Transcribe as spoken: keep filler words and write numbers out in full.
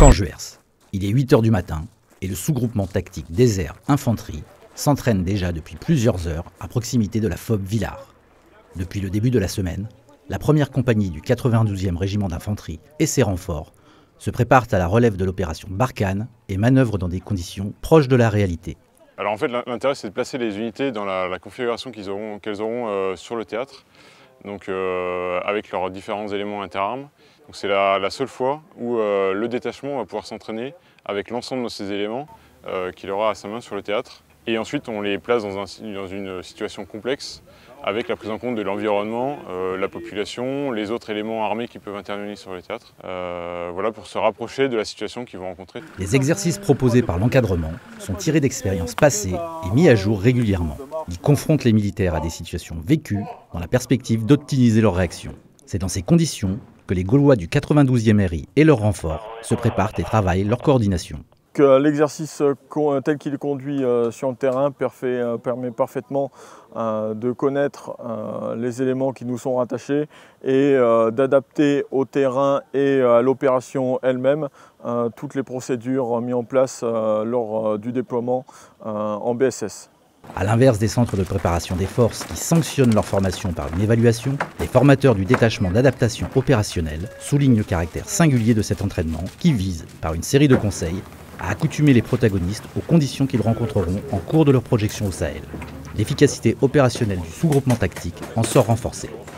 Camp Juers. Il est huit heures du matin et le sous-groupement tactique désert infanterie s'entraîne déjà depuis plusieurs heures à proximité de la F O B Villars. Depuis le début de la semaine, la première compagnie du quatre-vingt-douzième régiment d'infanterie et ses renforts se préparent à la relève de l'opération Barkhane et manœuvrent dans des conditions proches de la réalité. Alors en fait, l'intérêt, c'est de placer les unités dans la, la configuration qu'ils auront, qu'elles auront euh, sur le théâtre, donc euh, avec leurs différents éléments interarmes. C'est la, la seule fois où euh, le détachement va pouvoir s'entraîner avec l'ensemble de ces éléments euh, qu'il aura à sa main sur le théâtre. Et ensuite, on les place dans, un, dans une situation complexe avec la prise en compte de l'environnement, euh, la population, les autres éléments armés qui peuvent intervenir sur le théâtre, euh, voilà, pour se rapprocher de la situation qu'ils vont rencontrer. Les exercices proposés par l'encadrement sont tirés d'expériences passées et mis à jour régulièrement. Ils confrontent les militaires à des situations vécues dans la perspective d'optimiser leur réaction. C'est dans ces conditions que les Gaulois du quatre-vingt-douzième R I et leurs renforts se préparent et travaillent leur coordination. L'exercice tel qu'il est conduit sur le terrain permet parfaitement de connaître les éléments qui nous sont rattachés et d'adapter au terrain et à l'opération elle-même toutes les procédures mises en place lors du déploiement en B S S. À l'inverse des centres de préparation des forces qui sanctionnent leur formation par une évaluation, les formateurs du détachement d'adaptation opérationnelle soulignent le caractère singulier de cet entraînement qui vise, par une série de conseils, à accoutumer les protagonistes aux conditions qu'ils rencontreront en cours de leur projection au Sahel. L'efficacité opérationnelle du sous-groupement tactique en sort renforcée.